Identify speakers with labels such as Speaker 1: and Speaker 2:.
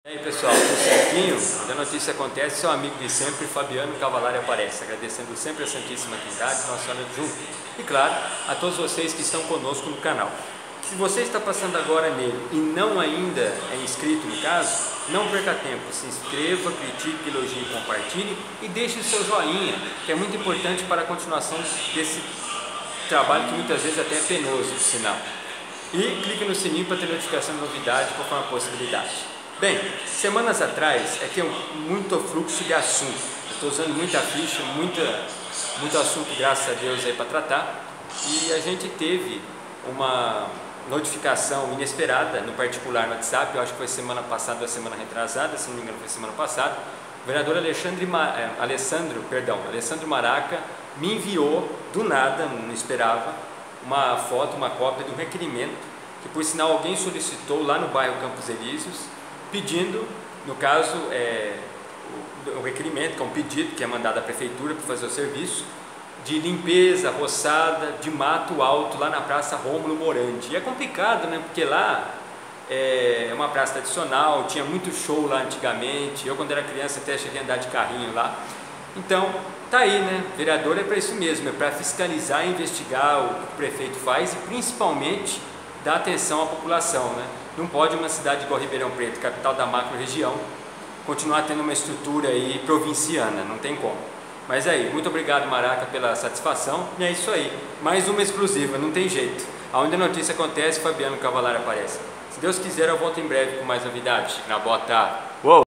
Speaker 1: E aí pessoal, tudo certinho? Onde a notícia acontece, seu amigo de sempre, Fabiano Cavalari aparece, agradecendo sempre a Santíssima Trindade, Nossa Senhora junto. E claro, a todos vocês que estão conosco no canal. Se você está passando agora nele e não ainda é inscrito no caso, não perca tempo, se inscreva, critique, elogie, compartilhe e deixe o seu joinha, que é muito importante para a continuação desse trabalho que muitas vezes até é penoso, por sinal. E clique no sininho para ter notificação de novidade conforme a possibilidade. Bem, semanas atrás é que é muito fluxo de assunto. Estou usando muita ficha, muito assunto, graças a Deus, aí para tratar. E a gente teve uma notificação inesperada no particular no WhatsApp, eu acho que foi semana passada ou semana retrasada, se não me engano foi semana passada. O vereador Alessandro Maraca me enviou, do nada, não esperava, uma foto, uma cópia de um requerimento, que por sinal alguém solicitou lá no bairro Campos Elíseos, pedindo, no caso, o requerimento, que é um pedido que é mandado à prefeitura para fazer o serviço, de limpeza, roçada, de mato alto lá na Praça Rômulo Morandi. E é complicado, né? Porque lá é uma praça tradicional, tinha muito show lá antigamente, eu quando era criança até cheguei a andar de carrinho lá. Então, tá aí, né? Vereador é para isso mesmo, é para fiscalizar e investigar o que o prefeito faz e principalmente dar atenção à população, né? Não pode uma cidade igual Ribeirão Preto, capital da macro-região, continuar tendo uma estrutura aí provinciana, não tem como. Mas aí, muito obrigado Maraca pela satisfação, e é isso aí, mais uma exclusiva, não tem jeito. Aonde a notícia acontece, Fabiano Cavalari aparece. Se Deus quiser, eu volto em breve com mais novidades. Na boa tarde.